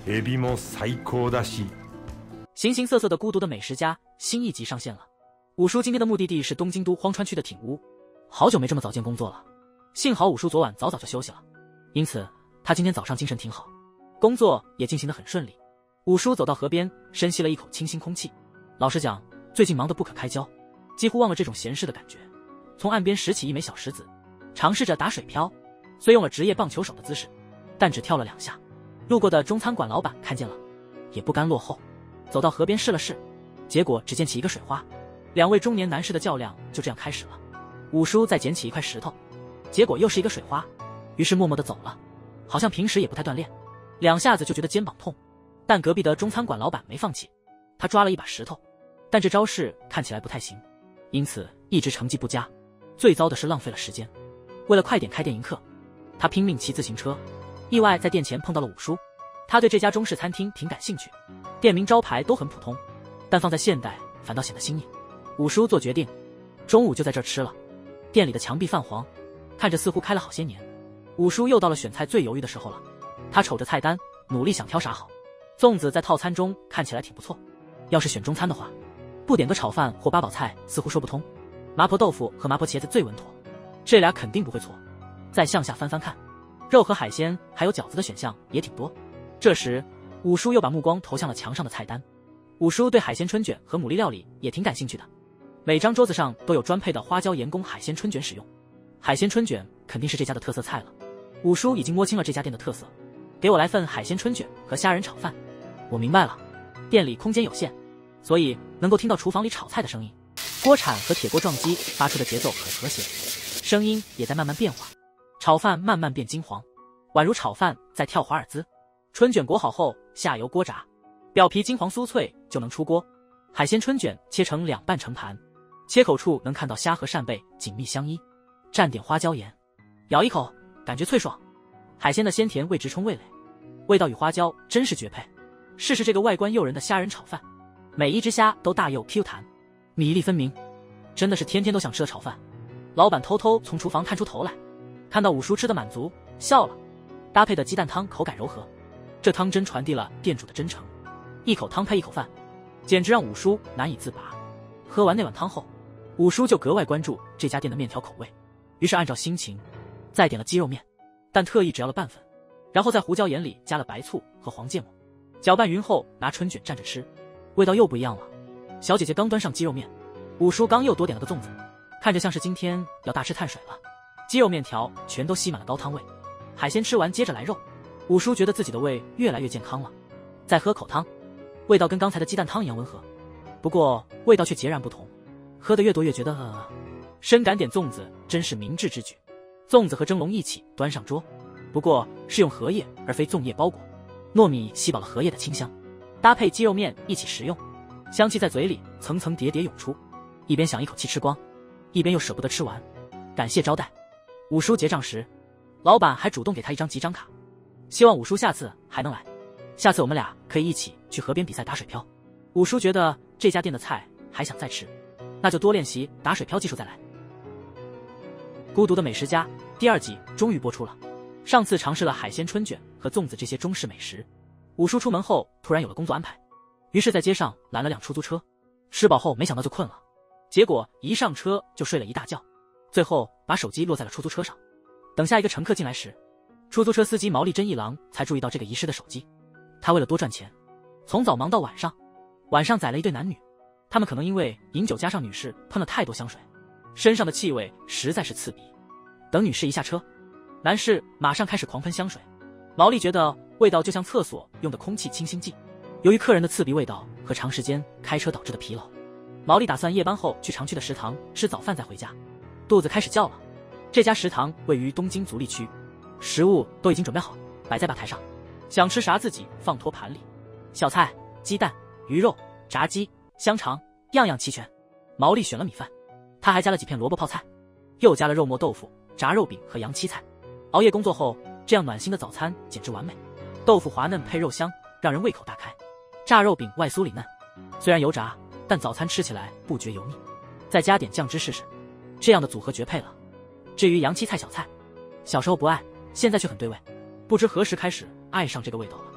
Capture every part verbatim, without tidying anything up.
エビも最高だし。 形形色色的孤独的美食家新一集上线了。五叔今天的目的地是东京都荒川区的町屋，好久没这么早见工作了。幸好五叔昨晚早早就休息了，因此他今天早上精神挺好，工作也进行得很顺利。五叔走到河边，深吸了一口清新空气。老实讲，最近忙得不可开交，几乎忘了这种闲适的感觉。从岸边拾起一枚小石子，尝试着打水漂，虽用了职业棒球手的姿势，但只跳了两下。路过的中餐馆老板看见了，也不甘落后，走到河边试了试，结果只溅起一个水花。两位中年男士的较量就这样开始了。五叔再捡起一块石头，结果又是一个水花，于是默默地走了，好像平时也不太锻炼，两下子就觉得肩膀痛。但隔壁的中餐馆老板没放弃，他抓了一把石头，但这招式看起来不太行，因此一直成绩不佳。最糟的是浪费了时间。为了快点开店迎客，他拼命骑自行车，意外在店前碰到了五叔。他对这家中式餐厅挺感兴趣，店名招牌都很普通，但放在现代反倒显得新颖。五叔做决定，中午就在这儿吃了。店里的墙壁泛黄，看着似乎开了好些年。五叔又到了选菜最犹豫的时候了，他瞅着菜单，努力想挑啥好。粽子在套餐中看起来挺不错，要是选中餐的话，不点个炒饭或八宝菜似乎说不通。麻婆豆腐和麻婆茄子最稳妥，这俩肯定不会错。再向下翻翻看，肉和海鲜还有饺子的选项也挺多。这时五叔又把目光投向了墙上的菜单。五叔对海鲜春卷和牡蛎料理也挺感兴趣的，每张桌子上都有专配的花椒盐宫海鲜春卷使用。海鲜春卷肯定是这家的特色菜了。五叔已经摸清了这家店的特色，给我来份海鲜春卷和虾仁炒饭。我明白了，店里空间有限，所以能够听到厨房里炒菜的声音，锅铲和铁锅撞击发出的节奏很和谐，声音也在慢慢变化。炒饭慢慢变金黄，宛如炒饭在跳华尔兹。春卷裹好后下油锅炸，表皮金黄酥脆就能出锅。海鲜春卷切成两半盛盘，切口处能看到虾和扇贝紧密相依，蘸点花椒盐，咬一口感觉脆爽，海鲜的鲜甜味直冲味蕾，味道与花椒真是绝配。试试这个外观诱人的虾仁炒饭，每一只虾都大又 Q 弹，米粒分明，真的是天天都想吃的炒饭。老板偷偷从厨房探出头来，看到五叔吃的满足，笑了。搭配的鸡蛋汤口感柔和，这汤真传递了店主的真诚，一口汤配一口饭，简直让五叔难以自拔。喝完那碗汤后，五叔就格外关注这家店的面条口味，于是按照心情再点了鸡肉面，但特意只要了半份，然后在胡椒盐里加了白醋和黄芥末，搅拌匀后拿春卷蘸着吃，味道又不一样了。小姐姐刚端上鸡肉面，五叔刚又多点了个粽子，看着像是今天要大吃碳水了。鸡肉面条全都吸满了高汤味，海鲜吃完接着来肉，五叔觉得自己的胃越来越健康了。再喝口汤，味道跟刚才的鸡蛋汤一样温和，不过味道却截然不同。喝得越多越觉得、呃、深感点粽子真是明智之举。粽子和蒸笼一起端上桌，不过是用荷叶而非粽叶包裹，糯米吸饱了荷叶的清香，搭配鸡肉面一起食用，香气在嘴里层层叠叠涌出，一边想一口气吃光，一边又舍不得吃完。感谢招待。五叔结账时，老板还主动给他一张集章卡，希望五叔下次还能来，下次我们俩可以一起去河边比赛打水漂。五叔觉得这家店的菜还想再吃，那就多练习打水漂技术再来。孤独的美食家第二季终于播出了。上次尝试了海鲜春卷和粽子这些中式美食，五叔出门后突然有了工作安排，于是在街上拦了辆出租车，吃饱后没想到就困了，结果一上车就睡了一大觉，最后把手机落在了出租车上。等下一个乘客进来时，出租车司机毛利真一郎才注意到这个遗失的手机。他为了多赚钱，从早忙到晚上，晚上宰了一对男女，他们可能因为饮酒加上女士喷了太多香水，身上的气味实在是刺鼻。等女士一下车，男士马上开始狂喷香水，毛利觉得味道就像厕所用的空气清新剂。由于客人的刺鼻味道和长时间开车导致的疲劳，毛利打算夜班后去常去的食堂吃早饭再回家，肚子开始叫了。这家食堂位于东京足立区，食物都已经准备好，摆在吧台上，想吃啥自己放托盘里，小菜、鸡蛋、鱼肉、炸鸡、香肠，样样齐全。毛利选了米饭，他还加了几片萝卜泡菜，又加了肉末豆腐、炸肉饼和洋七菜。熬夜工作后，这样暖心的早餐简直完美。豆腐滑嫩配肉香，让人胃口大开。炸肉饼外酥里嫩，虽然油炸，但早餐吃起来不觉油腻。再加点酱汁试试，这样的组合绝配了。至于洋七菜小菜，小时候不爱，现在却很对味，不知何时开始爱上这个味道了。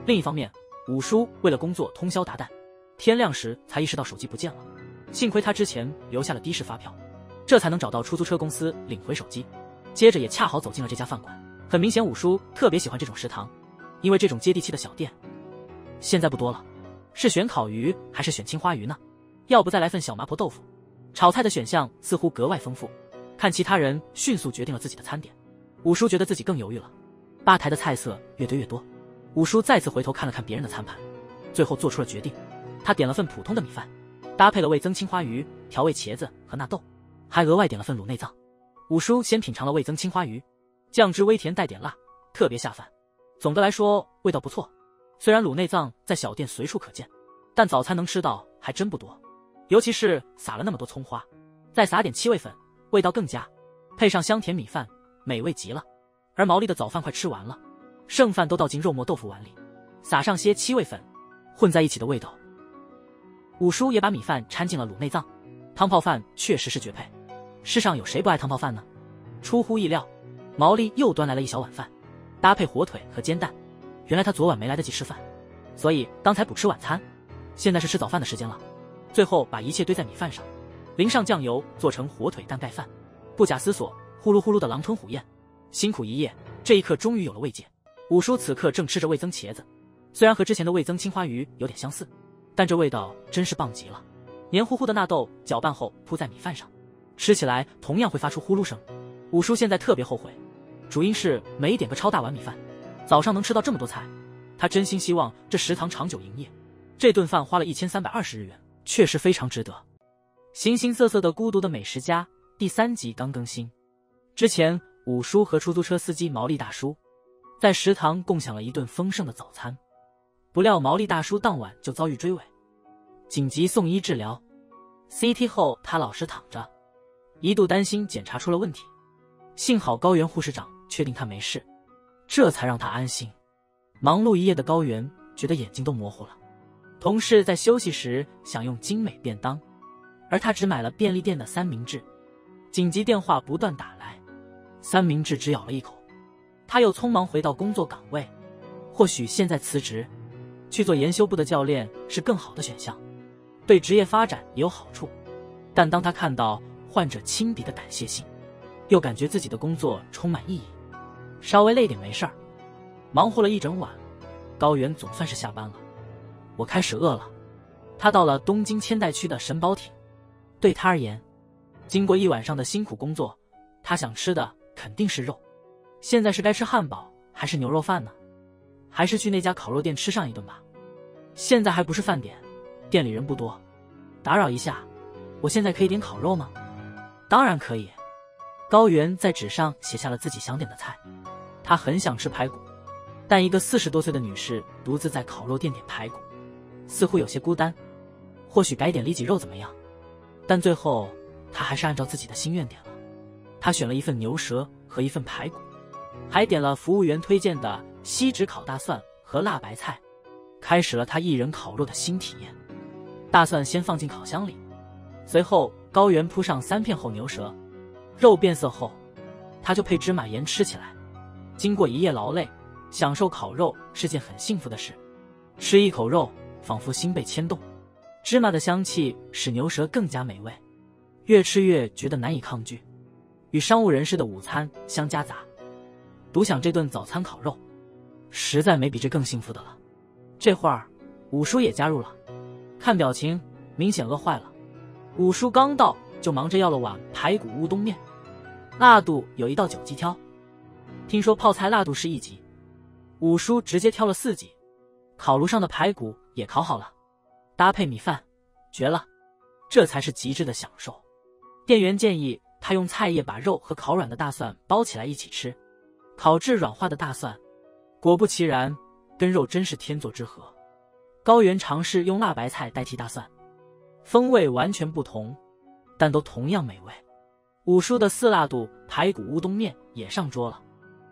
另一方面，五叔为了工作通宵达旦，天亮时才意识到手机不见了。幸亏他之前留下了的士发票，这才能找到出租车公司领回手机。接着也恰好走进了这家饭馆。很明显，五叔特别喜欢这种食堂，因为这种接地气的小店现在不多了，是选烤鱼还是选青花鱼呢？要不再来份小麻婆豆腐？炒菜的选项似乎格外丰富，看其他人迅速决定了自己的餐点，五叔觉得自己更犹豫了。吧台的菜色越堆越多，五叔再次回头看了看别人的餐盘，最后做出了决定。他点了份普通的米饭，搭配了味增青花鱼、调味茄子和纳豆，还额外点了份卤内脏。五叔先品尝了味增青花鱼，酱汁微甜带点辣，特别下饭。总的来说味道不错，虽然卤内脏在小店随处可见，但早餐能吃到还真不多，尤其是撒了那么多葱花，再撒点七味粉，味道更佳，配上香甜米饭，美味极了。而毛利的早饭快吃完了，剩饭都倒进肉末豆腐碗里，撒上些七味粉，混在一起的味道。五叔也把米饭掺进了卤内脏，汤泡饭确实是绝配。世上有谁不爱汤泡饭呢？出乎意料，毛利又端来了一小碗饭，搭配火腿和煎蛋。原来他昨晚没来得及吃饭，所以刚才补吃晚餐，现在是吃早饭的时间了。最后把一切堆在米饭上，淋上酱油，做成火腿蛋盖饭。不假思索，呼噜呼噜的狼吞虎咽。辛苦一夜，这一刻终于有了慰藉。五叔此刻正吃着味增茄子，虽然和之前的味增青花鱼有点相似，但这味道真是棒极了。黏糊糊的纳豆搅拌后铺在米饭上，吃起来同样会发出呼噜声。五叔现在特别后悔，主因是没点个超大碗米饭，早上能吃到这么多菜。他真心希望这食堂长久营业。这顿饭花了一千三百二十日元，确实非常值得。形形色色的孤独的美食家第三集刚更新。之前五叔和出租车司机毛利大叔在食堂共享了一顿丰盛的早餐，不料毛利大叔当晚就遭遇追尾，紧急送医治疗。C T 后他老实躺着，一度担心检查出了问题，幸好高原护士长确定他没事，这才让他安心。忙碌一夜的高原觉得眼睛都模糊了。同事在休息时想用精美便当，而他只买了便利店的三明治。紧急电话不断打来，三明治只咬了一口，他又匆忙回到工作岗位。或许现在辞职去做研修部的教练是更好的选项，对职业发展也有好处。但当他看到患者亲笔的感谢信，又感觉自己的工作充满意义。稍微累点没事儿，忙活了一整晚，高原总算是下班了。我开始饿了。他到了东京千代区的神保町，对他而言，经过一晚上的辛苦工作，他想吃的肯定是肉。现在是该吃汉堡还是牛肉饭呢？还是去那家烤肉店吃上一顿吧。现在还不是饭点，店里人不多，打扰一下，我现在可以点烤肉吗？当然可以。高原在纸上写下了自己想点的菜，他很想吃排骨，但一个四十多岁的女士独自在烤肉店点排骨，似乎有些孤单。或许改点里脊肉怎么样？但最后他还是按照自己的心愿点了。他选了一份牛舌和一份排骨，还点了服务员推荐的锡纸烤大蒜和辣白菜，开始了他一人烤肉的新体验。大蒜先放进烤箱里，随后高原铺上三片厚牛舌，肉变色后他就配芝麻盐吃起来。经过一夜劳累，享受烤肉是件很幸福的事。吃一口肉仿佛心被牵动，芝麻的香气使牛舌更加美味，越吃越觉得难以抗拒，与商务人士的午餐相夹杂。独享这顿早餐烤肉，实在没比这更幸福的了。这会儿五叔也加入了，看表情明显饿坏了。五叔刚到就忙着要了碗排骨乌冬面，辣度有一到九级挑，听说泡菜辣度是一级，五叔直接挑了四级。烤炉上的排骨也烤好了，搭配米饭，绝了，这才是极致的享受。店员建议他用菜叶把肉和烤软的大蒜包起来一起吃，烤至软化的大蒜，果不其然，跟肉真是天作之合。高原尝试用辣白菜代替大蒜，风味完全不同，但都同样美味。五叔的四辣度排骨乌冬面也上桌了，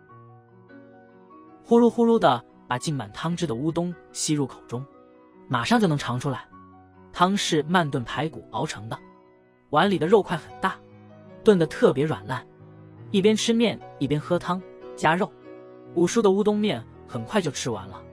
呼噜呼噜的把浸满汤汁的乌冬吸入口中，马上就能尝出来。汤是慢炖排骨熬成的，碗里的肉块很大，炖得特别软烂。一边吃面一边喝汤加肉，五叔的乌冬面很快就吃完了。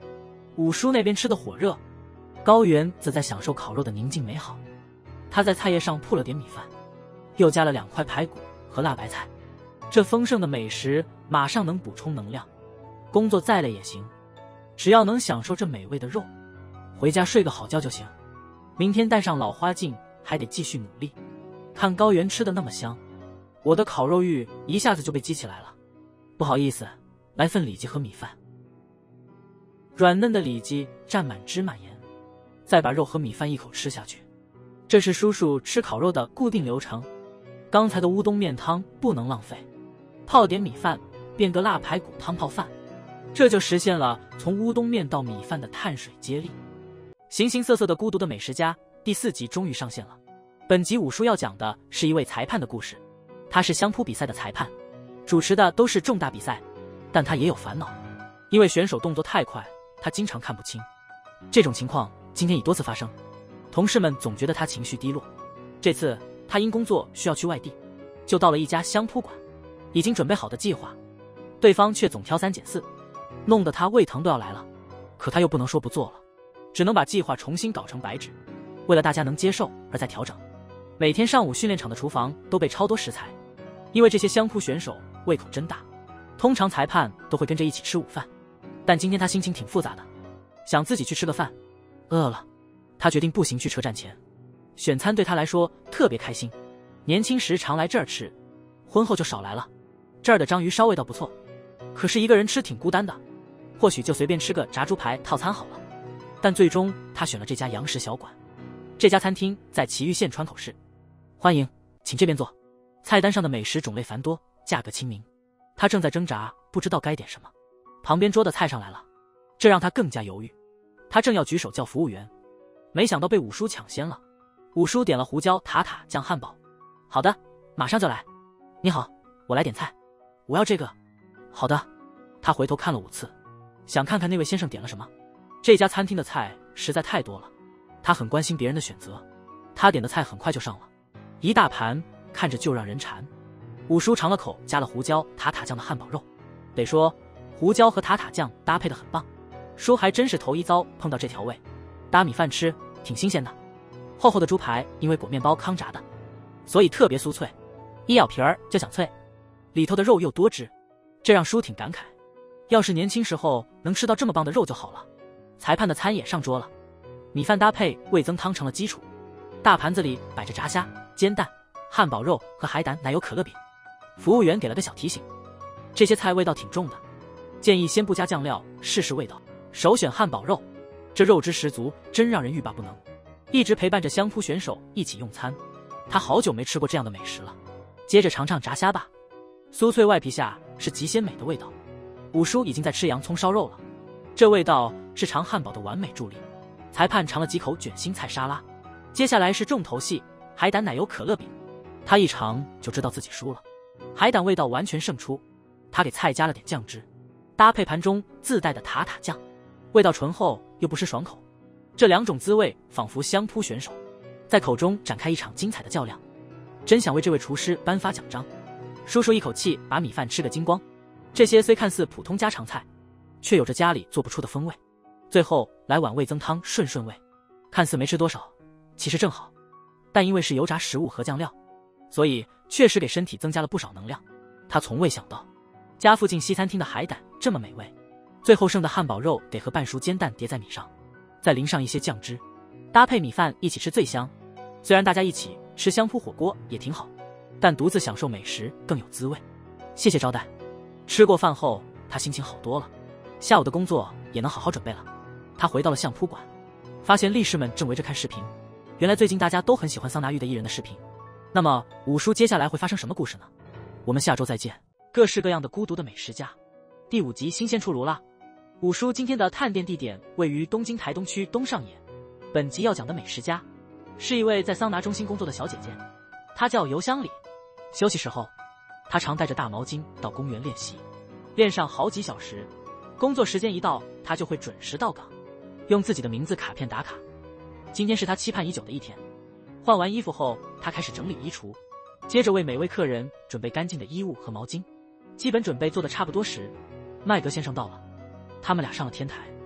五叔那边吃得火热，高原则在享受烤肉的宁静美好。他在菜叶上铺了点米饭，又加了两块排骨和辣白菜，这丰盛的美食马上能补充能量。工作再累也行，只要能享受这美味的肉，回家睡个好觉就行。明天戴上老花镜，还得继续努力。看高原吃得那么香，我的烤肉欲一下子就被激起来了。不好意思，来份里脊和米饭。软嫩的里脊蘸满芝麻盐，再把肉和米饭一口吃下去。这是叔叔吃烤肉的固定流程。刚才的乌冬面汤不能浪费，泡点米饭，变个辣排骨汤泡饭，这就实现了从乌冬面到米饭的碳水接力。形形色色的孤独的美食家第四集终于上线了。本集五叔要讲的是一位裁判的故事，他是相扑比赛的裁判，主持的都是重大比赛，但他也有烦恼，因为选手动作太快，他经常看不清。这种情况今天已多次发生，同事们总觉得他情绪低落。这次他因工作需要去外地，就到了一家相扑馆，已经准备好的计划，对方却总挑三拣四，弄得他胃疼都要来了。可他又不能说不做了，只能把计划重新搞成白纸，为了大家能接受而再调整。每天上午训练场的厨房都备超多食材，因为这些相扑选手胃口真大，通常裁判都会跟着一起吃午饭，但今天他心情挺复杂的，想自己去吃个饭。饿了，他决定步行去车站前。选餐对他来说特别开心，年轻时常来这儿吃，婚后就少来了。这儿的章鱼烧味道不错，可是一个人吃挺孤单的，或许就随便吃个炸猪排套餐好了。但最终他选了这家洋食小馆。这家餐厅在祁玉县川口市，欢迎，请这边坐。菜单上的美食种类繁多，价格亲民。他正在挣扎，不知道该点什么。旁边桌的菜上来了，这让他更加犹豫。他正要举手叫服务员，没想到被五叔抢先了。五叔点了胡椒塔塔酱汉堡。好的，马上就来。你好，我来点菜。我要这个。好的。他回头看了五次，想看看那位先生点了什么。这家餐厅的菜实在太多了，他很关心别人的选择。他点的菜很快就上了，一大盘，看着就让人馋。五叔尝了口加了胡椒塔塔酱的汉堡肉，得说胡椒和塔塔酱搭配的很棒，叔还真是头一遭碰到这调味，搭米饭吃挺新鲜的。厚厚的猪排因为裹面包糠炸的，所以特别酥脆，一咬皮儿就想脆，里头的肉又多汁，这让叔挺感慨，要是年轻时候能吃到这么棒的肉就好了。裁判的餐也上桌了，米饭搭配味增汤成了基础，大盘子里摆着炸虾、煎蛋、汉堡肉和海胆奶油可乐饼。服务员给了个小提醒，这些菜味道挺重的，建议先不加酱料，试试味道，首选汉堡肉，这肉汁十足，真让人欲罢不能。一直陪伴着相扑选手一起用餐，他好久没吃过这样的美食了。接着尝尝炸虾吧，酥脆外皮下是极鲜美的味道。五叔已经在吃洋葱烧肉了，这味道是尝汉堡的完美助力。裁判尝了几口卷心菜沙拉，接下来是重头戏海胆奶油可乐饼。他一尝就知道自己输了，海胆味道完全胜出。他给菜加了点酱汁，搭配盘中自带的塔塔酱，味道醇厚又不失爽口。这两种滋味仿佛相扑选手在口中展开一场精彩的较量，真想为这位厨师颁发奖章。叔叔一口气把米饭吃个精光，这些虽看似普通家常菜，却有着家里做不出的风味。最后来碗味增汤顺顺味，看似没吃多少，其实正好，但因为是油炸食物和酱料，所以确实给身体增加了不少能量。他从未想到家附近西餐厅的海胆这么美味，最后剩的汉堡肉得和半熟煎蛋叠在米上，再淋上一些酱汁，搭配米饭一起吃最香。虽然大家一起吃相扑火锅也挺好，但独自享受美食更有滋味。谢谢招待。吃过饭后，他心情好多了，下午的工作也能好好准备了。他回到了相扑馆，发现力士们正围着看视频。原来最近大家都很喜欢桑拿浴的艺人的视频。那么五叔接下来会发生什么故事呢？我们下周再见。各式各样的孤独的美食家第五集新鲜出炉了。五叔今天的探店地点位于东京台东区东上野。本集要讲的美食家是一位在桑拿中心工作的小姐姐，她叫油香里。休息时候，她常带着大毛巾到公园练习，练上好几小时。工作时间一到，她就会准时到岗，用自己的名字卡片打卡。今天是她期盼已久的一天。换完衣服后，她开始整理衣橱，接着为每位客人准备干净的衣物和毛巾。基本准备做的差不多时，麦格先生到了。他们俩上了天台，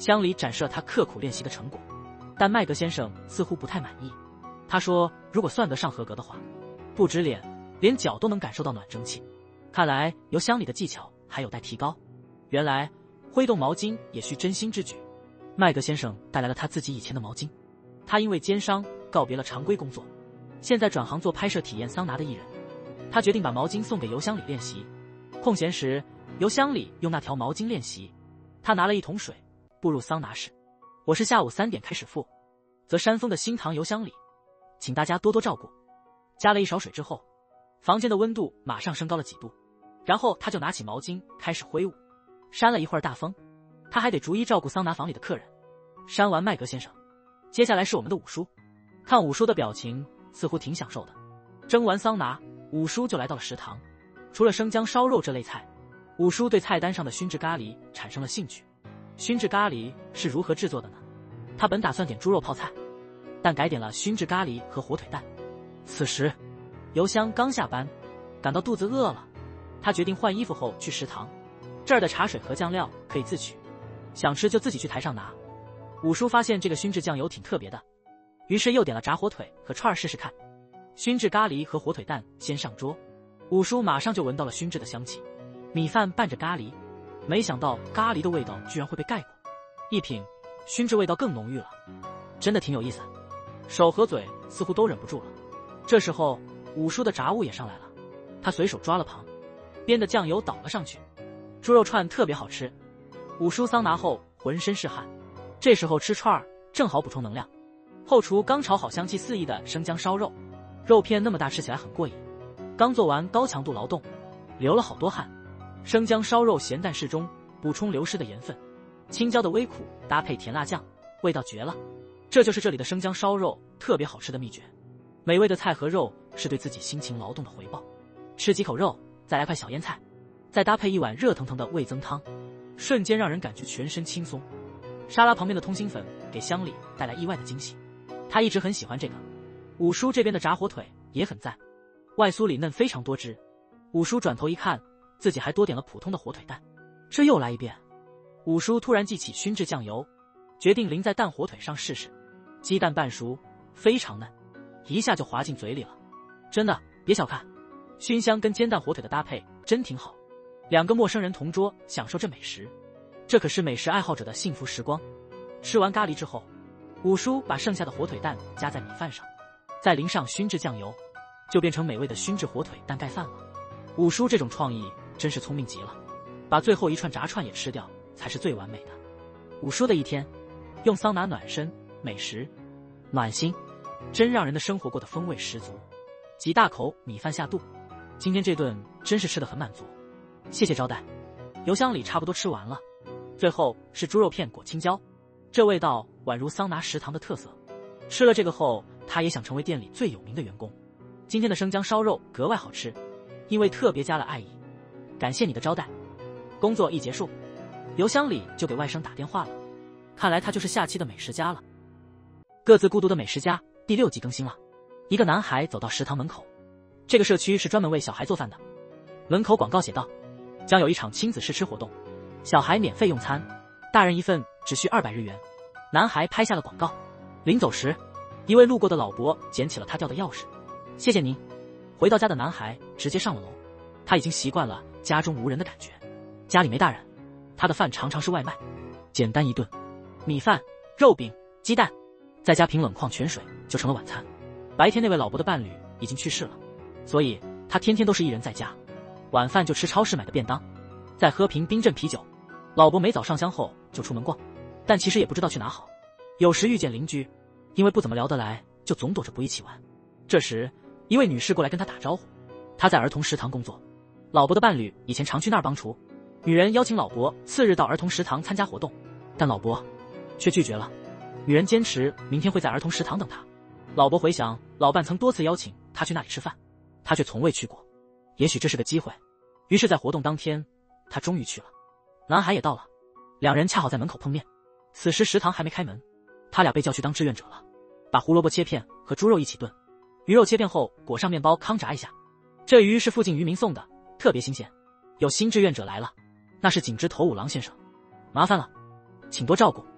乡里展示了他刻苦练习的成果，但麦格先生似乎不太满意。他说，如果算得上合格的话，不止脸，连脚都能感受到暖蒸气。看来油箱里的技巧还有待提高。原来挥动毛巾也需真心之举。麦格先生带来了他自己以前的毛巾，他因为肩伤告别了常规工作，现在转行做拍摄体验桑拿的艺人。他决定把毛巾送给油箱里练习，空闲时油箱里用那条毛巾练习。他拿了一桶水步入桑拿室。我是下午三点开始赴，则山峰的新塘油箱里，请大家多多照顾。加了一勺水之后，房间的温度马上升高了几度。然后他就拿起毛巾开始挥舞，扇了一会儿大风，他还得逐一照顾桑拿房里的客人。扇完麦格先生，接下来是我们的五叔。看五叔的表情似乎挺享受的。蒸完桑拿，五叔就来到了食堂。除了生姜烧肉这类菜，五叔对菜单上的熏制咖喱产生了兴趣。熏制咖喱是如何制作的呢？他本打算点猪肉泡菜，但改点了熏制咖喱和火腿蛋。此时油香刚下班，感到肚子饿了，他决定换衣服后去食堂，这儿的茶水和酱料可以自取，想吃就自己去台上拿。五叔发现这个熏制酱油挺特别的，于是又点了炸火腿和串儿试试看。熏制咖喱和火腿蛋先上桌，五叔马上就闻到了熏制的香气，米饭拌着咖喱，没想到咖喱的味道居然会被盖过，一品熏制味道更浓郁了，真的挺有意思。手和嘴似乎都忍不住了。这时候五叔的炸物也上来了，他随手抓了旁边的酱油倒了上去。猪肉串特别好吃，五叔桑拿后浑身是汗，这时候吃串儿正好补充能量。后厨刚炒好香气四溢的生姜烧肉，肉片那么大，吃起来很过瘾。刚做完高强度劳动，流了好多汗。生姜烧肉咸淡适中，补充流失的盐分，青椒的微苦搭配甜辣酱，味道绝了。这就是这里的生姜烧肉特别好吃的秘诀。美味的菜和肉是对自己辛勤劳动的回报。吃几口肉，再来块小腌菜，再搭配一碗热腾腾的味增汤，瞬间让人感觉全身轻松。沙拉旁边的通心粉给乡里带来意外的惊喜，他一直很喜欢这个。五叔这边的炸火腿也很赞，外酥里嫩，非常多汁。五叔转头一看，自己还多点了普通的火腿蛋，这又来一遍。五叔突然记起熏制酱油，决定淋在蛋火腿上试试。鸡蛋半熟，非常嫩，一下就滑进嘴里了。真的别小看，熏香跟煎蛋火腿的搭配真挺好。两个陌生人同桌享受这美食，这可是美食爱好者的幸福时光。吃完咖喱之后，五叔把剩下的火腿蛋夹在米饭上，再淋上熏制酱油，就变成美味的熏制火腿蛋盖饭了。五叔这种创意真是聪明极了，把最后一串炸串也吃掉才是最完美的。五叔的一天，用桑拿暖身，美食暖心，真让人的生活过得风味十足。几大口米饭下肚，今天这顿真是吃得很满足，谢谢招待。油箱里差不多吃完了，最后是猪肉片裹青椒，这味道宛如桑拿食堂的特色。吃了这个后，他也想成为店里最有名的员工。今天的生姜烧肉格外好吃，因为特别加了爱意，感谢你的招待。工作一结束，油箱里就给外甥打电话了，看来他就是下期的美食家了。各自孤独的美食家第六季更新了。一个男孩走到食堂门口，这个社区是专门为小孩做饭的。门口广告写道，将有一场亲子试吃活动，小孩免费用餐，大人一份只需二百日元。男孩拍下了广告，临走时，一位路过的老伯捡起了他掉的钥匙，谢谢您。回到家的男孩直接上了楼，他已经习惯了家中无人的感觉，家里没大人，他的饭常常是外卖，简单一顿，米饭、肉饼、鸡蛋，再加瓶冷矿泉水就成了晚餐。白天那位老伯的伴侣已经去世了，所以他天天都是一人在家，晚饭就吃超市买的便当，再喝瓶冰镇啤酒。老伯每早上香后就出门逛，但其实也不知道去哪好，有时遇见邻居，因为不怎么聊得来，就总躲着不一起玩。这时一位女士过来跟他打招呼，她在儿童食堂工作，老伯的伴侣以前常去那儿帮厨。女人邀请老伯次日到儿童食堂参加活动，但老伯却拒绝了。女人坚持明天会在儿童食堂等他。老伯回想老伴曾多次邀请他去那里吃饭，他却从未去过，也许这是个机会。于是在活动当天，他终于去了。男孩也到了，两人恰好在门口碰面。此时食堂还没开门，他俩被叫去当志愿者了，把胡萝卜切片和猪肉一起炖，鱼肉切片后裹上面包康炸一下。这鱼是附近渔民送的，特别新鲜。有新志愿者来了，那是井之头五郎先生，麻烦了，请多照顾。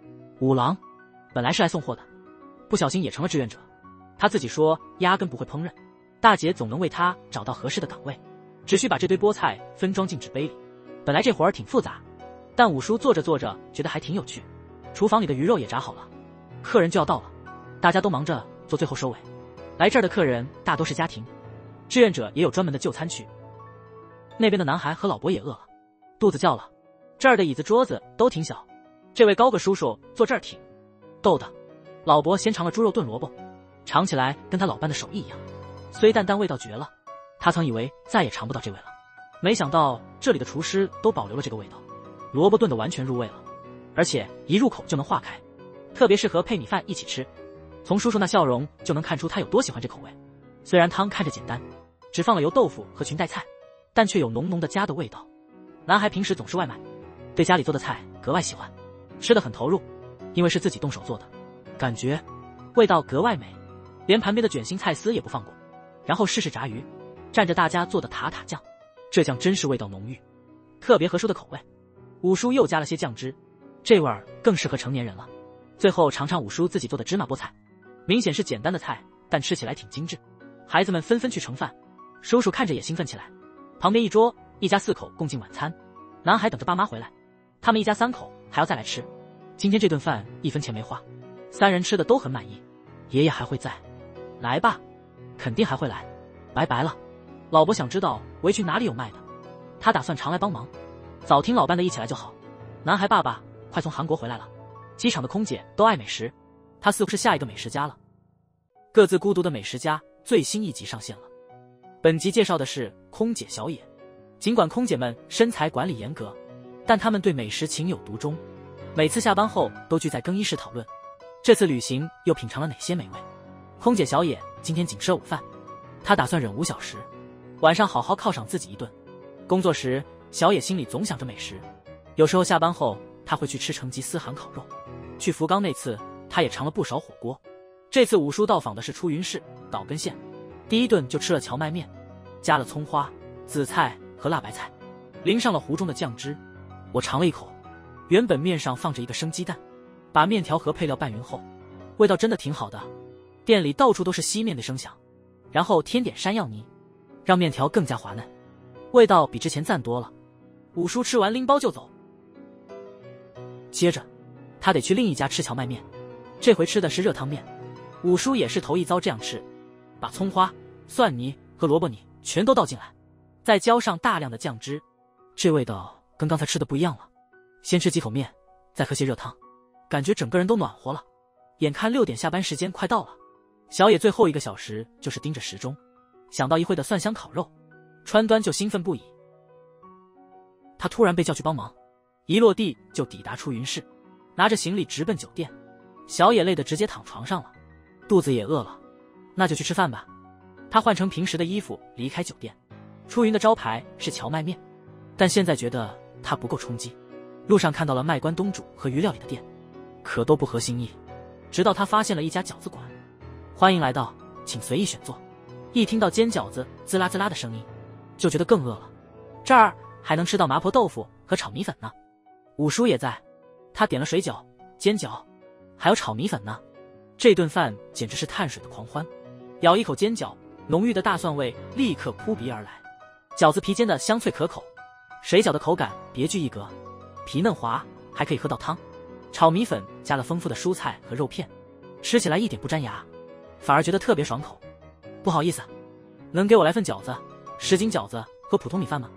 五郎本来是来送货的，不小心也成了志愿者。他自己说压根不会烹饪，大姐总能为他找到合适的岗位，只需把这堆菠菜分装进纸杯里。本来这活儿挺复杂，但五叔做着做着觉得还挺有趣。厨房里的鱼肉也炸好了，客人就要到了，大家都忙着做最后收尾。来这儿的客人大多是家庭，志愿者也有专门的就餐区。那边的男孩和老伯也饿了，肚子叫了。这儿的椅子桌子都挺小，这位高个叔叔坐这儿挺逗的。老伯先尝了猪肉炖萝卜，尝起来跟他老伴的手艺一样，虽淡淡味道绝了。他曾以为再也尝不到这味了，没想到这里的厨师都保留了这个味道。萝卜炖得完全入味了，而且一入口就能化开，特别适合配米饭一起吃。从叔叔那笑容就能看出他有多喜欢这口味。虽然汤看着简单，只放了油豆腐和裙带菜，但却有浓浓的家的味道。男孩平时总是外卖，对家里做的菜格外喜欢，吃得很投入，因为是自己动手做的，感觉味道格外美，连旁边的卷心菜丝也不放过。然后试试炸鱼，蘸着大家做的塔塔酱，这酱真是味道浓郁，特别合叔的口味。五叔又加了些酱汁，这味儿更适合成年人了。最后尝尝五叔自己做的芝麻菠菜，明显是简单的菜，但吃起来挺精致。孩子们纷纷去盛饭，叔叔看着也兴奋起来。旁边一桌，一家四口共进晚餐，男孩等着爸妈回来，他们一家三口还要再来吃。今天这顿饭一分钱没花，三人吃的都很满意。爷爷还会在来吧，肯定还会来。拜拜了。老伯想知道围裙哪里有卖的，他打算常来帮忙，早听老伴的一起来就好。男孩爸爸快从韩国回来了，机场的空姐都爱美食，他似乎是下一个美食家了。各自孤独的美食家最新一集上线了。本集介绍的是空姐小野。尽管空姐们身材管理严格，但她们对美食情有独钟，每次下班后都聚在更衣室讨论这次旅行又品尝了哪些美味。空姐小野今天仅吃了午饭，她打算忍五小时，晚上好好犒赏自己一顿。工作时小野心里总想着美食，有时候下班后她会去吃成吉思汗烤肉，去福冈那次她也尝了不少火锅。这次五叔到访的是出云市岛根县，第一顿就吃了荞麦面，加了葱花、紫菜和辣白菜，淋上了壶中的酱汁。我尝了一口，原本面上放着一个生鸡蛋，把面条和配料拌匀后，味道真的挺好的。店里到处都是吸面的声响，然后添点山药泥，让面条更加滑嫩，味道比之前赞多了。五叔吃完拎包就走，接着他得去另一家吃荞麦面，这回吃的是热汤面。五叔也是头一遭这样吃，把葱花、蒜泥和萝卜泥全都倒进来，再浇上大量的酱汁，这味道跟刚才吃的不一样了。先吃几口面，再喝些热汤，感觉整个人都暖和了。眼看六点下班时间快到了，小野最后一个小时就是盯着时钟，想到一会的蒜香烤肉，川端就兴奋不已。他突然被叫去帮忙，一落地就抵达出云市，拿着行李直奔酒店。小野累得直接躺床上了，肚子也饿了，那就去吃饭吧。他换成平时的衣服离开酒店。出云的招牌是荞麦面，但现在觉得它不够冲击。路上看到了卖关东煮和鱼料理的店，可都不合心意。直到他发现了一家饺子馆，欢迎来到，请随意选座。一听到煎饺子滋啦滋啦的声音，就觉得更饿了。这儿还能吃到麻婆豆腐和炒米粉呢。五叔也在，他点了水饺、煎饺，还有炒米粉呢。这顿饭简直是碳水的狂欢。咬一口煎饺，浓郁的大蒜味立刻扑鼻而来，饺子皮煎的香脆可口，水饺的口感别具一格，皮嫩滑，还可以喝到汤。炒米粉加了丰富的蔬菜和肉片，吃起来一点不粘牙，反而觉得特别爽口。不好意思，能给我来份饺子、什锦饺子和普通米饭吗？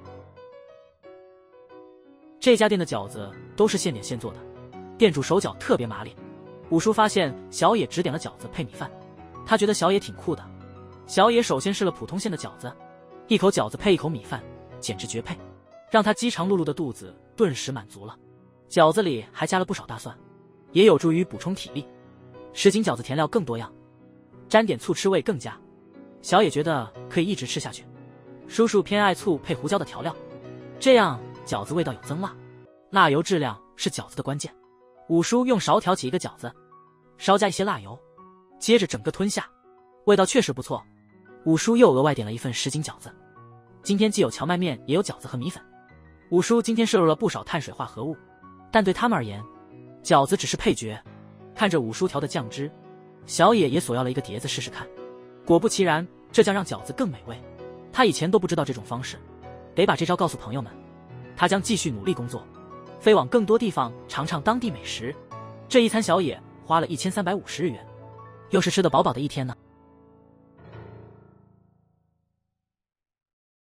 这家店的饺子都是现点现做的，店主手脚特别麻利。五叔发现小野只点了饺子配米饭，他觉得小野挺酷的。小野首先试了普通馅的饺子，一口饺子配一口米饭，简直绝配，让他饥肠辘辘的肚子顿时满足了。饺子里还加了不少大蒜，也有助于补充体力。什锦饺子填料更多样，沾点醋吃味更佳。小野觉得可以一直吃下去。叔叔偏爱醋配胡椒的调料，这样饺子味道有增辣，辣油质量是饺子的关键。五叔用勺挑起一个饺子，稍加一些辣油，接着整个吞下，味道确实不错。五叔又额外点了一份什锦饺子，今天既有荞麦面也有饺子和米粉。五叔今天摄入了不少碳水化合物，但对他们而言，饺子只是配角， 看着五叔调的酱汁，小野也索要了一个碟子试试看。果不其然，这将让饺子更美味。他以前都不知道这种方式，得把这招告诉朋友们。他将继续努力工作，飞往更多地方尝尝当地美食。这一餐小野花了一千三百五十日元，又是吃得饱饱的一天呢。